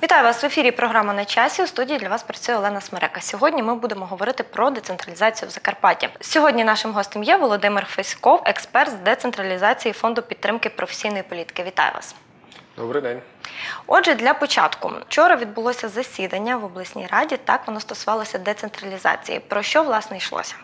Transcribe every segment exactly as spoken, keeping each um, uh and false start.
Вітаю вас в ефірі програма «На часі». У студії для вас працює Олена Смерека. Сьогодні ми будемо говорити про децентралізацію в Закарпатті. Сьогодні нашим гостем є Володимир Феськов, експерт з децентралізації Фонду підтримки професійної політики. Вітаю вас. Добрий день. Отже, для початку. Вчора відбулося засідання в обласній раді, так воно стосувалося децентралізації. Про що, власне, йшлося?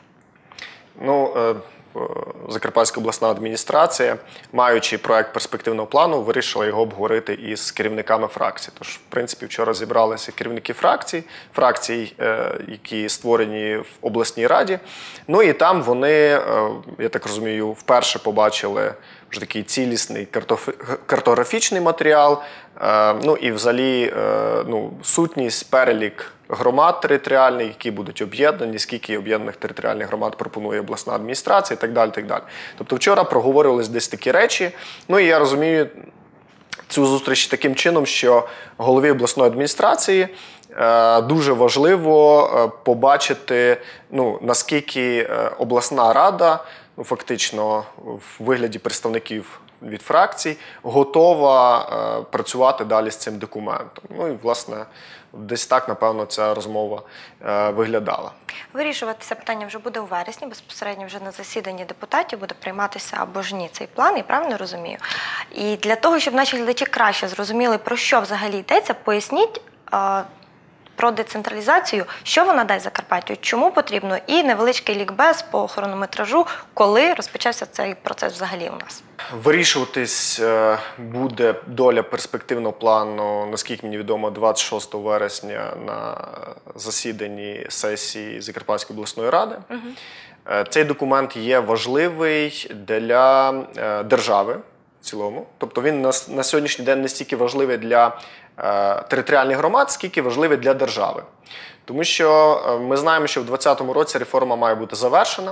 Ну, е Закарпатська обласна адміністрація, маючи проект перспективного плану, вирішила його обговорити із керівниками фракцій. Тож, в принципі, вчора зібралися керівники фракцій, фракцій, які створені в обласній раді. Ну і там вони, я так розумію, вперше побачили вже такий цілісний картографічний матеріал, ну і взагалі ну, сутність, перелік громад територіальних, які будуть об'єднані, скільки об'єднаних територіальних громад пропонує обласна адміністрація і так далі, так далі. Тобто вчора проговорювалися десь такі речі. Ну і я розумію цю зустріч таким чином, що голові обласної адміністрації е, дуже важливо е, побачити, ну, наскільки е, обласна рада, ну, фактично в вигляді представників від фракцій, готова е, працювати далі з цим документом. Ну і, власне, десь так, напевно, ця розмова е, виглядала. Вирішувати це питання вже буде у вересні, безпосередньо вже на засіданні депутатів буде прийматися або ж ні цей план, я правильно розумію? І для того, щоб наші глядачі краще зрозуміли, про що взагалі йдеться, поясніть е, про децентралізацію, що вона дасть Закарпаттю, чому потрібно, і невеличкий лікбез по хронометражу, коли розпочався цей процес взагалі у нас. Вирішуватись буде доля перспективного плану, наскільки мені відомо, двадцять шостого вересня на засіданні сесії Закарпатської обласної ради. Угу. Цей документ є важливий для держави в цілому. Тобто він на, на сьогоднішній день не стільки важливий для е, територіальних громад, скільки важливий для держави. Тому що ми знаємо, що в двадцятому році реформа має бути завершена.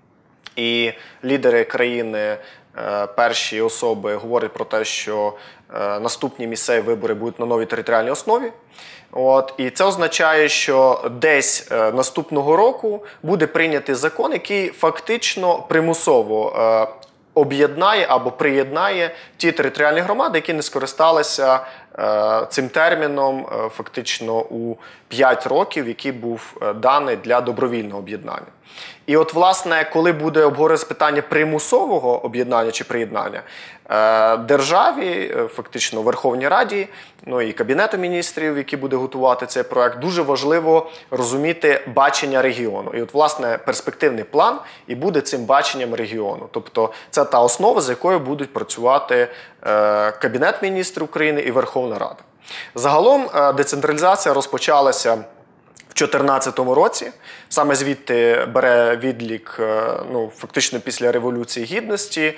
І лідери країни, перші особи говорять про те, що наступні місцеві вибори будуть на новій територіальній основі. От, і це означає, що десь наступного року буде прийнятий закон, який фактично примусово об'єднає або приєднає ті територіальні громади, які не скористалися е, цим терміном е, фактично у п'ять років, який був даний для добровільного об'єднання. І от, власне, коли буде обговорюватися питання примусового об'єднання чи приєднання, е, державі, е, фактично Верховній Раді, ну і Кабінету міністрів, який буде готувати цей проект, дуже важливо розуміти бачення регіону. І от, власне, перспективний план і буде цим баченням регіону. Тобто це та основа, з якою будуть працювати е, Кабінет міністрів України і Верховна Рада. Загалом е, децентралізація розпочалася в дві тисячі чотирнадцятому році. Саме звідти бере відлік, ну, фактично після Революції Гідності.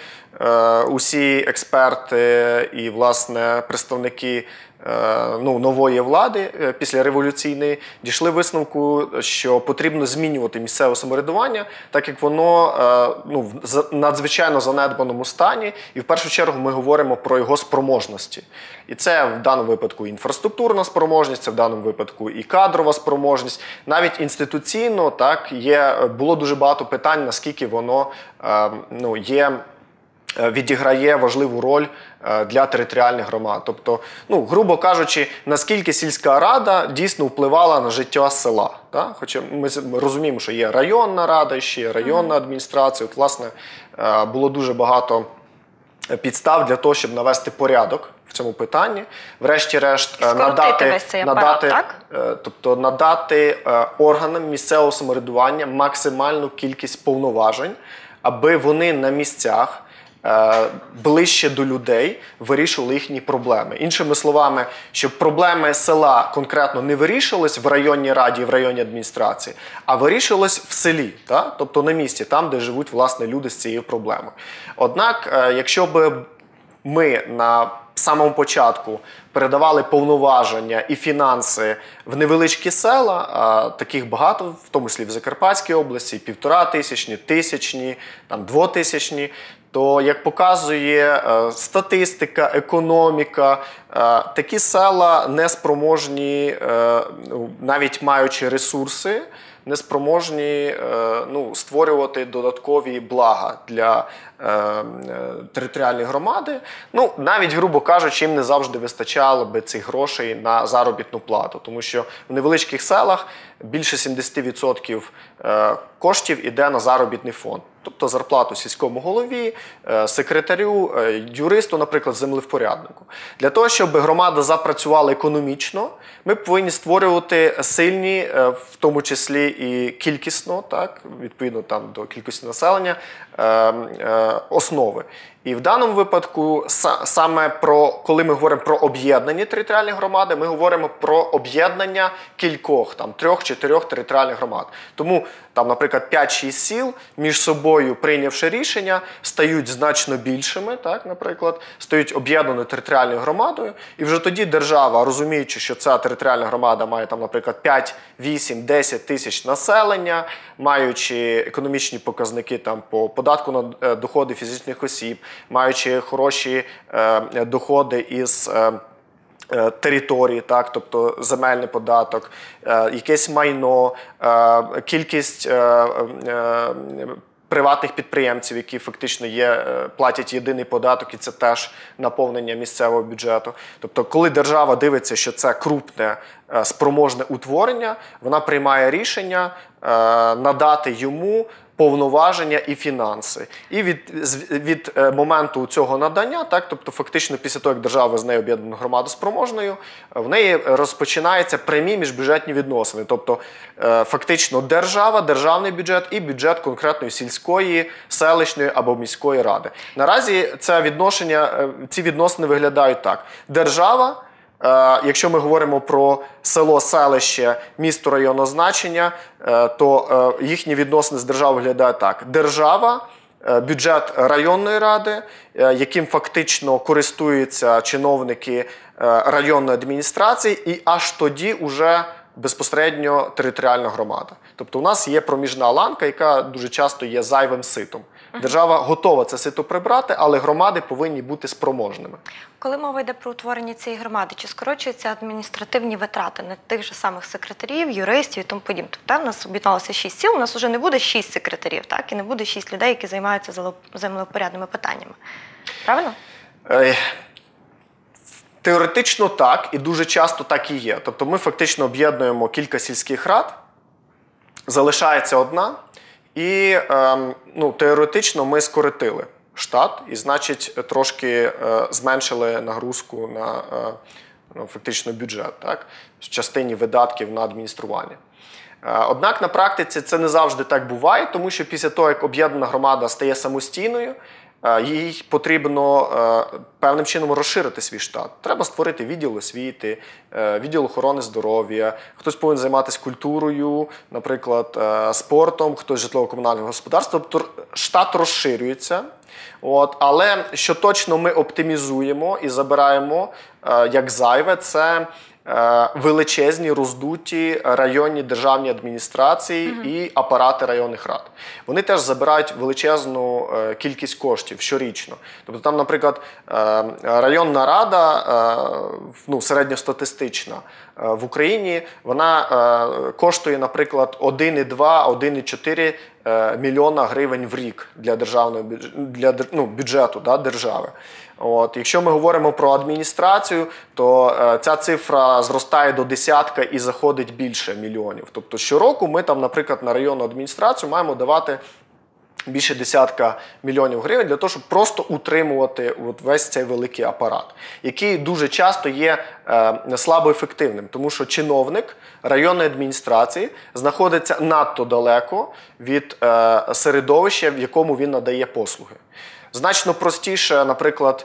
Усі експерти і, власне, представники ну, нової влади післяреволюційної дійшли висновку, що потрібно змінювати місцеве самоврядування, так як воно ну, в надзвичайно занедбаному стані. І в першу чергу ми говоримо про його спроможності. І це в даному випадку інфраструктурна спроможність, це в даному випадку і кадрова спроможність. Навіть інституційно так, є, було дуже багато питань, наскільки воно ну, є, відіграє важливу роль для територіальних громад. Тобто, ну, грубо кажучи, наскільки сільська рада дійсно впливала на життя села. Так? Хоча ми розуміємо, що є районна рада, ще районна адміністрація. От, власне, було дуже багато підстав для того, щоб навести порядок в цьому питанні. Врешті-решт, надати, надати, так? тобто, надати органам місцевого самоврядування максимальну кількість повноважень, аби вони на місцях ближче до людей вирішували їхні проблеми. Іншими словами, щоб проблеми села конкретно не вирішувались в районній раді і в районній адміністрації, а вирішувались в селі, так? Тобто на місці, там, де живуть, власне, люди з цією проблемою. Однак, якщо б ми на самому початку передавали повноваження і фінанси в невеличкі села, а таких багато, в тому числі в Закарпатській області, півтора тисячні, тисячні, там, двотисячні, то, як показує е, статистика, економіка, е, такі села не спроможні, е, навіть маючи ресурси, не спроможні е, ну, створювати додаткові блага для е, е, територіальної громади. Ну, навіть, грубо кажучи, їм не завжди вистачало би цих грошей на заробітну плату, тому що в невеличких селах більше сімдесят відсотків е, коштів іде на заробітний фонд. Тобто зарплату сільському голові, е, секретарю, е, юристу, наприклад, землевпоряднику. Для того, щоб громада запрацювала економічно, ми повинні створювати сильні, е, в тому числі і кількісно, так, відповідно там, до кількості населення, е, е, основи. І в даному випадку, саме про, коли ми говоримо про об'єднані територіальні громади, ми говоримо про об'єднання кількох, там, трьох-чотирьох територіальних громад. Тому, там, наприклад, п'ять-шість сіл між собою, прийнявши рішення, стають значно більшими, так, наприклад, стають об'єднаною територіальною громадою, і вже тоді держава, розуміючи, що ця територіальна громада має, там, наприклад, п'ять, вісім, десять тисяч населення, маючи економічні показники там, по податку на доходи фізичних осіб, маючи хороші е, доходи із е, е, території, так, тобто земельний податок, е, якесь майно, е, кількість е, е, приватних підприємців, які фактично є, платять єдиний податок, і це теж наповнення місцевого бюджету. Тобто, коли держава дивиться, що це крупне, спроможне утворення, вона приймає рішення надати йому повноваження і фінанси. І від, від моменту цього надання, так, тобто фактично після того, як держава визнає об'єднану громаду спроможною, в неї розпочинаються прямі міжбюджетні відносини. Тобто фактично держава, державний бюджет і бюджет конкретної сільської, селищної або міської ради. Наразі це відношення, ці відносини виглядають так. Держава, якщо ми говоримо про село, селище, місто районного значення, то їхні відносини з державою виглядають так. Держава, бюджет районної ради, яким фактично користуються чиновники районної адміністрації, і аж тоді уже безпосередньо територіальна громада. Тобто у нас є проміжна ланка, яка дуже часто є зайвим ситом. Держава готова це сито прибрати, але громади повинні бути спроможними. Коли мова йде про утворення цієї громади, чи скорочуються адміністративні витрати на тих же самих секретарів, юристів і тому подібне? Тобто, у нас об'єдналося шість сіл, у нас вже не буде шість секретарів, так? І не буде шість людей, які займаються землевпорядними питаннями. Правильно? Е, теоретично так, і дуже часто так і є. Тобто ми фактично об'єднуємо кілька сільських рад, залишається одна, і е, ну, теоретично ми скоротили штат і, значить, трошки е, зменшили нагрузку на е, ну, фактично бюджет, так, в частині видатків на адміністрування. Е, однак на практиці це не завжди так буває, тому що після того, як об'єднана громада стає самостійною, їй потрібно е, певним чином розширити свій штат. Треба створити відділ освіти, е, відділ охорони здоров'я, хтось повинен займатися культурою, наприклад, е, спортом, хтось житлово-комунальним господарством. Тобто штат розширюється. От, але що точно ми оптимізуємо і забираємо е, як зайве, це величезні роздуті районні державні адміністрації угу. і апарати районних рад. Вони теж забирають величезну кількість коштів щорічно. Тобто там, наприклад, районна рада, ну, середньостатистична в Україні, вона коштує, наприклад, один цілих два - один цілих чотири мільйона гривень в рік для державного для, ну, бюджету, да, держави. От, якщо ми говоримо про адміністрацію, то е, ця цифра зростає до десятка і заходить більше мільйонів. Тобто щороку ми там, наприклад, на районну адміністрацію маємо давати більше десятка мільйонів гривень для того, щоб просто утримувати от весь цей великий апарат, який дуже часто є е, слабо ефективним, тому що чиновник районної адміністрації знаходиться надто далеко від е, середовища, в якому він надає послуги. Значно простіше, наприклад,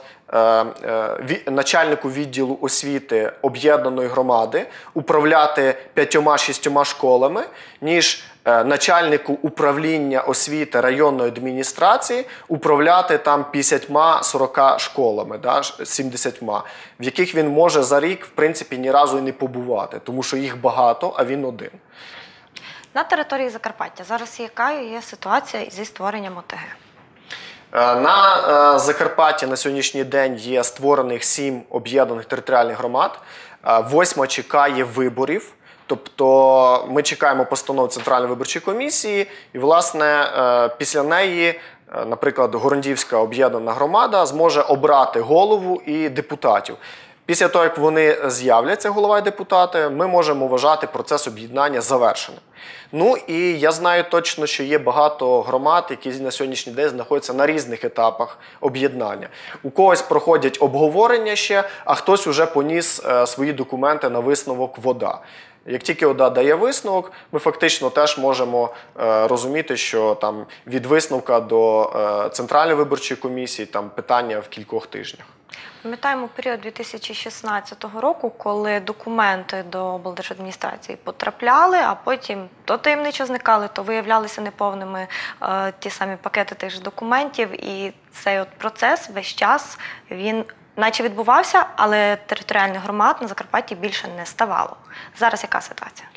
начальнику відділу освіти об'єднаної громади управляти п'ятьома-шістьома школами, ніж начальнику управління освіти районної адміністрації управляти там п'ятдесятьма-сорока школами, да, сімдесятьма, в яких він може за рік, в принципі, ні разу і не побувати, тому що їх багато, а він один. На території Закарпаття зараз яка є ситуація зі створенням ОТГ? Е, На е, Закарпатті на сьогоднішній день є створених сім об'єднаних територіальних громад. Е, Восьма чекає виборів. Тобто ми чекаємо постанову Центральної виборчої комісії, і, власне, е, після неї, е, наприклад, Горондівська об'єднана громада зможе обрати голову і депутатів. Після того, як вони з'являться, голова і депутати, ми можемо вважати процес об'єднання завершеним. Ну і я знаю точно, що є багато громад, які на сьогоднішній день знаходяться на різних етапах об'єднання. У когось проходять обговорення ще, а хтось уже поніс е, свої документи на висновок ВОДА. Як тільки ОДА дає висновок, ми фактично теж можемо е, розуміти, що там від висновка до е, Центральної виборчої комісії там питання в кількох тижнях. Пам'ятаємо період дві тисячі шістнадцятого року, коли документи до облдержадміністрації потрапляли, а потім то таємничо зникали, то виявлялися неповними е, ті самі пакети тих же документів. І цей от процес весь час, він наче відбувався, але територіальних громад на Закарпатті більше не ставало. Зараз яка ситуація?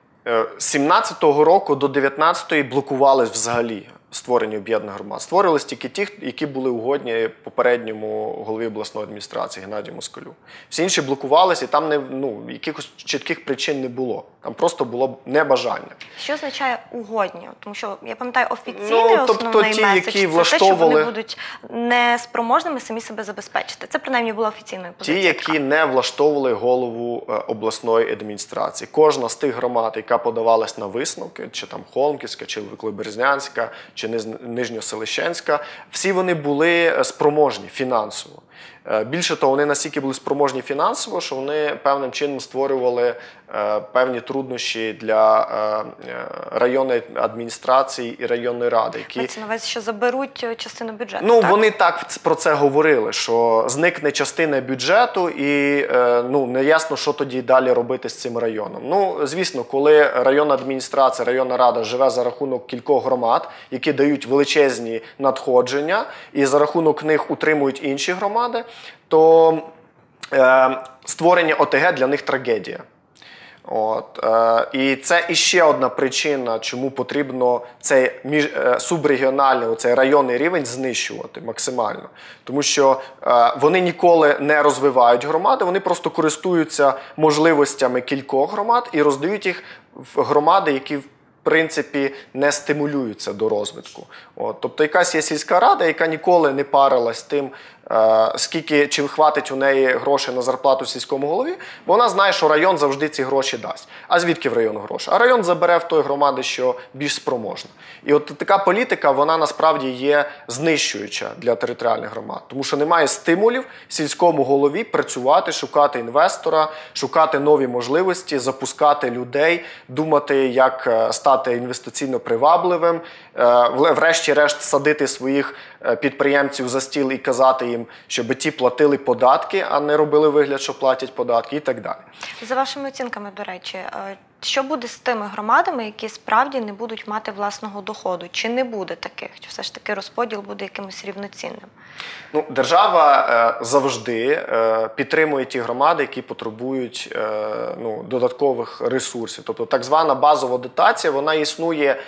З сімнадцятого року до дев'ятнадцятого блокувались взагалі створені об'єднаних громад. Створювались тільки ті, які були угодні попередньому голові обласної адміністрації Геннадію Москалю. Всі інші блокувалися, і там не, ну, якихось чітких причин не було. Там просто було небажання. Що означає угодні? Тому що, я пам'ятаю, офіційний ну, тобто, основний ті, меседж які – це влаштовували... те, що вони будуть неспроможними самі себе забезпечити. Це, принаймні, була офіційною позицією. Ті, які не влаштовували голову обласної адміністрації. Кожна з тих громад, яка подавалась на висновки, чи там Холмківська, чи Великоберезнянська, чи Нижньоселищенська, всі вони були спроможні фінансово. Більше того, вони настільки були спроможні фінансово, що вони певним чином створювали е, певні труднощі для е, районної адміністрації і районної ради. Які... Мається на увазі, що заберуть частину бюджету, Ну, так? вони так про це говорили, що зникне частина бюджету і е, ну, не ясно, що тоді далі робити з цим районом. Ну, звісно, коли районна адміністрація, районна рада живе за рахунок кількох громад, які дають величезні надходження, і за рахунок них утримують інші громади, то е, створення ОТГ для них трагедія. От, е, і це іще одна причина, чому потрібно цей між, е, субрегіональний, цей районний рівень знищувати максимально. Тому що е, вони ніколи не розвивають громади, вони просто користуються можливостями кількох громад і роздають їх в громади, які в принципі не стимулюються до розвитку. От, тобто якась є сільська рада, яка ніколи не парилась тим, е, скільки, чим хватить у неї грошей на зарплату сільському голові, бо вона знає, що район завжди ці гроші дасть. А звідки в району гроші? А район забере в той громади, що більш спроможна. І от така політика, вона насправді є знищуюча для територіальних громад, тому що немає стимулів сільському голові працювати, шукати інвестора, шукати нові можливості, запускати людей, думати, як стати інвестиційно привабливим, врешті-решт садити своїх підприємців за стіл і казати їм, щоб ті платили податки, а не робили вигляд, що платять податки і так далі. За вашими оцінками, до речі, що буде з тими громадами, які справді не будуть мати власного доходу? Чи не буде таких? Чи все ж таки розподіл буде якимось рівноцінним? Ну, держава е, завжди е, підтримує ті громади, які потребують е, ну, додаткових ресурсів. Тобто так звана базова дотація, вона існує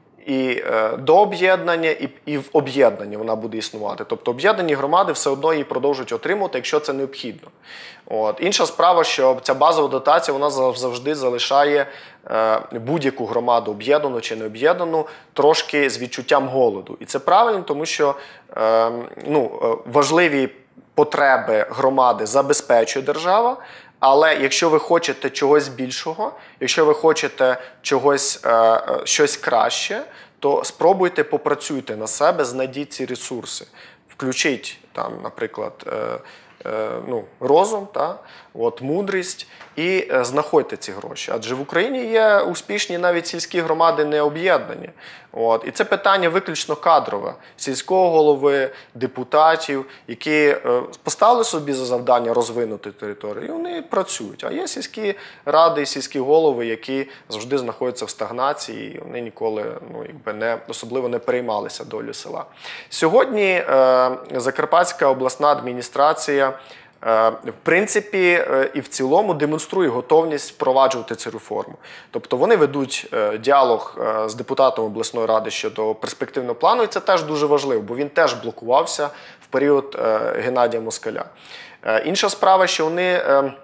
і е, до об'єднання, і, і в об'єднанні вона буде існувати. Тобто об'єднані громади все одно її продовжують отримувати, якщо це необхідно. От. Інша справа, що ця базова дотація, вона завжди залишає е, будь-яку громаду, об'єднану чи не об'єднану, трошки з відчуттям голоду. І це правильно, тому що е, ну, важливі потреби громади забезпечує держава. Але якщо ви хочете чогось більшого, якщо ви хочете чогось, е, щось краще, то спробуйте, попрацюйте на себе, знайдіть ці ресурси. Включіть, там, наприклад, е, е, ну, розум, та, от, мудрість і е, знаходьте ці гроші. Адже в Україні є успішні навіть сільські громади не об'єднані. От. І це питання виключно кадрове. Сільського голови, депутатів, які е, поставили собі за завдання розвинути територію, і вони працюють. А є сільські ради і сільські голови, які завжди знаходяться в стагнації, і вони ніколи ну, якби не, особливо не переймалися долю села. Сьогодні е, Закарпатська обласна адміністрація в принципі і в цілому демонструє готовність впроваджувати цю реформу. Тобто вони ведуть діалог з депутатом обласної ради щодо перспективного плану, і це теж дуже важливо, бо він теж блокувався в період Геннадія Москаля. Інша справа, що вони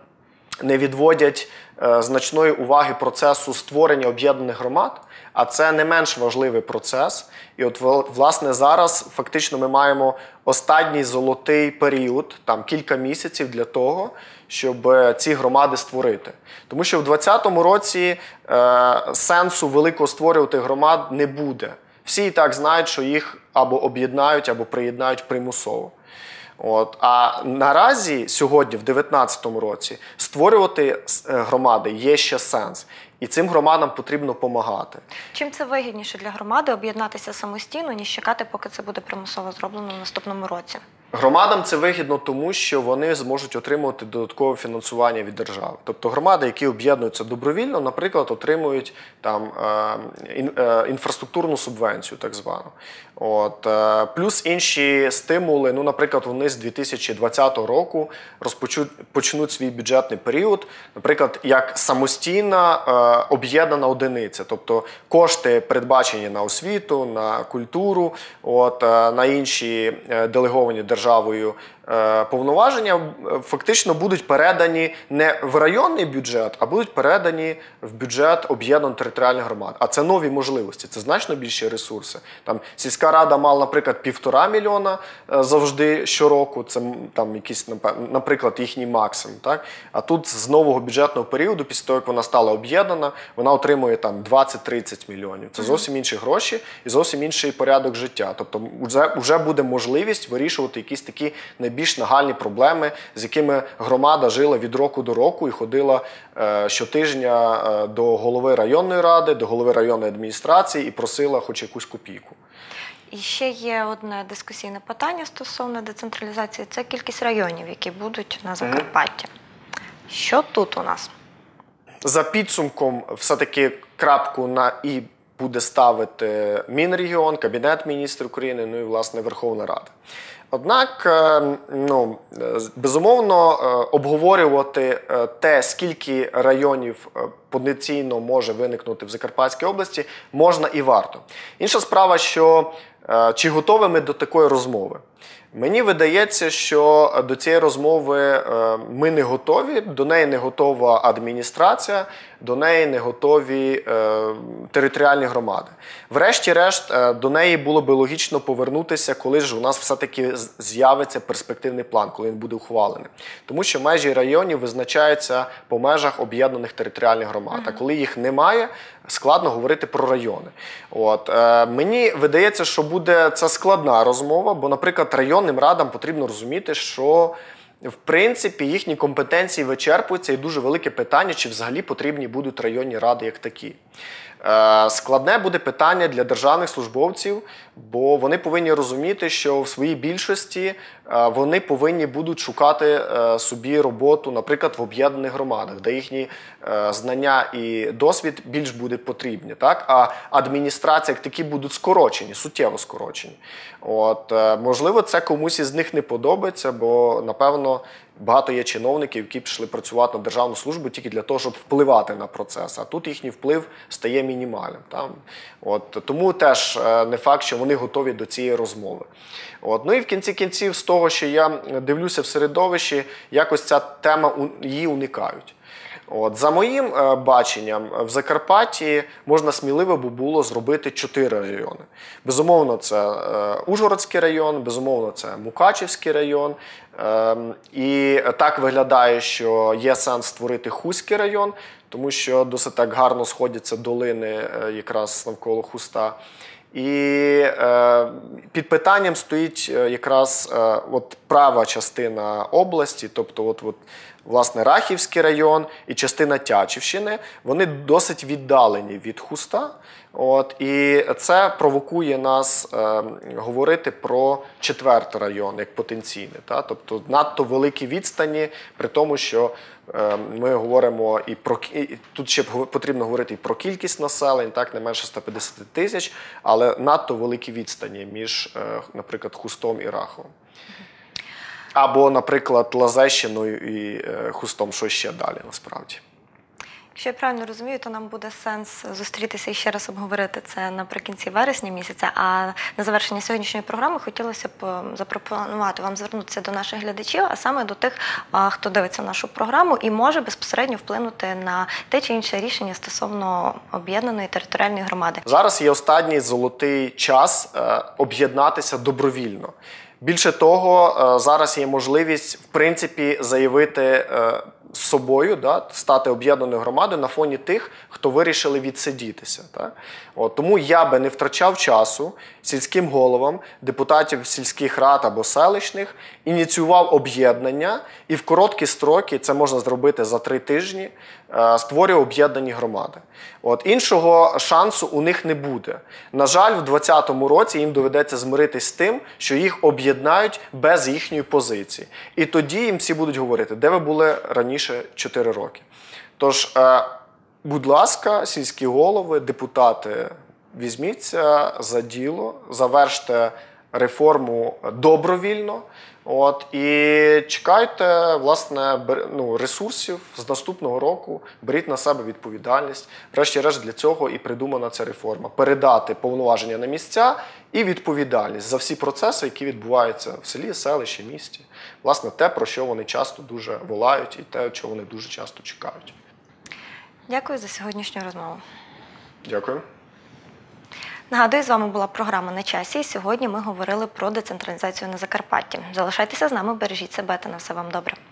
не відводять значної уваги процесу створення об'єднаних громад, а це не менш важливий процес. І от, власне, зараз фактично ми маємо останній золотий період, там кілька місяців для того, щоб ці громади створити. Тому що в двадцятому році е, сенсу великого створювати громад не буде. Всі і так знають, що їх або об'єднають, або приєднають примусово. От. А наразі, сьогодні, в дев'ятнадцятому році, створювати громади є ще сенс. І цим громадам потрібно допомагати. Чим це вигідніше для громади об'єднатися самостійно, ніж чекати, поки це буде примусово зроблено в наступному році? Громадам це вигідно тому, що вони зможуть отримувати додаткове фінансування від держави. Тобто громади, які об'єднуються добровільно, наприклад, отримують там інфраструктурну субвенцію, так звану. От. Плюс інші стимули, ну, наприклад, вони з дві тисячі двадцятого року розпочнуть свій бюджетний період, наприклад, як самостійна об'єднана одиниця. Тобто кошти передбачені на освіту, на культуру, от, на інші делеговані державою повноваження фактично будуть передані не в районний бюджет, а будуть передані в бюджет об'єднаних територіальних громад. А це нові можливості, це значно більші ресурси. Там сільська рада мала, наприклад, півтора мільйона завжди щороку, це там якийсь, наприклад, їхній максимум. Так? А тут з нового бюджетного періоду, після того, як вона стала об'єднана, вона отримує там двадцять-тридцять мільйонів. Це зовсім інші гроші і зовсім інший порядок життя. Тобто вже, вже буде можливість вирішувати якісь такі найбільш більш нагальні проблеми, з якими громада жила від року до року і ходила е, щотижня е, до голови районної ради, до голови районної адміністрації і просила хоч якусь копійку. І ще є одне дискусійне питання стосовно децентралізації. Це кількість районів, які будуть на Закарпатті. Mm-hmm. Що тут у нас? За підсумком все-таки крапку на «і» буде ставити Мінрегіон, Кабінет міністрів України, ну і, власне, Верховна Рада. Однак, ну, безумовно, обговорювати те, скільки районів потенційно може виникнути в Закарпатській області, можна і варто. Інша справа, що чи готові ми до такої розмови? Мені видається, що до цієї розмови ми не готові, до неї не готова адміністрація, до неї не готові е, територіальні громади. Врешті-решт, е, до неї було би логічно повернутися, коли ж у нас все-таки з'явиться перспективний план, коли він буде ухвалений. Тому що межі районів визначаються по межах об'єднаних територіальних громад. А коли їх немає, складно говорити про райони. От, е, мені видається, що буде це складна розмова, бо, наприклад, районним радам потрібно розуміти, що в принципі, їхні компетенції вичерпуються, і дуже велике питання, чи взагалі потрібні будуть районні ради як такі. Складне буде питання для державних службовців, бо вони повинні розуміти, що в своїй більшості вони повинні будуть шукати собі роботу, наприклад, в об'єднаних громадах, де їхні знання і досвід більш будуть потрібні. Так? А адміністрації як такі будуть скорочені, суттєво скорочені. От, можливо, це комусь із них не подобається, бо, напевно, багато є чиновників, які пішли працювати на державну службу тільки для того, щоб впливати на процес. А тут їхній вплив стає мінімальним. Там. От, тому теж не факт, що вони готові до цієї розмови. От, ну і в кінці кінців, з того, що я дивлюся в середовищі, якось ця тема її уникають. От, за моїм е, баченням, в Закарпатті можна сміливо би було зробити чотири райони. Безумовно, це е, Ужгородський район, безумовно, це Мукачівський район. Е, і так виглядає, що є сенс створити Хуський район, тому що досить так гарно сходяться долини е, якраз навколо Хуста. І е, під питанням стоїть якраз е, от права частина області, тобто от, от, власне Рахівський район і частина Тячівщини, вони досить віддалені від Хуста. От, і це провокує нас е, говорити про четвертий район як потенційний. Та? Тобто надто великі відстані, при тому, що е, ми говоримо і про, і тут ще потрібно говорити і про кількість населень, так, не менше ста п'ятдесят тисяч, але надто великі відстані між, е, наприклад, Хустом і Раховом. Або, наприклад, Лазещиною і е, Хустом, що ще далі насправді. Якщо я правильно розумію, то нам буде сенс зустрітися і ще раз обговорити це наприкінці вересня місяця. А на завершення сьогоднішньої програми хотілося б запропонувати вам звернутися до наших глядачів, а саме до тих, хто дивиться нашу програму і може безпосередньо вплинути на те чи інше рішення стосовно об'єднаної територіальної громади. Зараз є останній золотий час е, об'єднатися добровільно. Більше того, е, зараз є можливість, в принципі, заявити е, з собою, да, стати об'єднаною громадою на фоні тих, хто вирішили відсидітися. Так? От, тому я би не втрачав часу сільським головам, депутатів сільських рад або селищних, ініціював об'єднання і в короткі строки, це можна зробити за три тижні, е, створював об'єднані громади. От, іншого шансу у них не буде. На жаль, в двадцятому році їм доведеться змиритись з тим, що їх об'єднають без їхньої позиції. І тоді їм всі будуть говорити, де ви були раніше чотири роки. Тож, е, будь ласка, сільські голови, депутати, візьміться за діло, заверште реформу добровільно. От, і чекайте, власне, бер- ну, ресурсів з наступного року, беріть на себе відповідальність. Врешті-решт для цього і придумана ця реформа. Передати повноваження на місця і відповідальність за всі процеси, які відбуваються в селі, селищі, місті. Власне, те, про що вони часто дуже волають і те, чого вони дуже часто чекають. Дякую за сьогоднішню розмову. Дякую. Нагадую, з вами була програма «На часі» і сьогодні ми говорили про децентралізацію на Закарпатті. Залишайтеся з нами, бережіть себе та на все вам добре.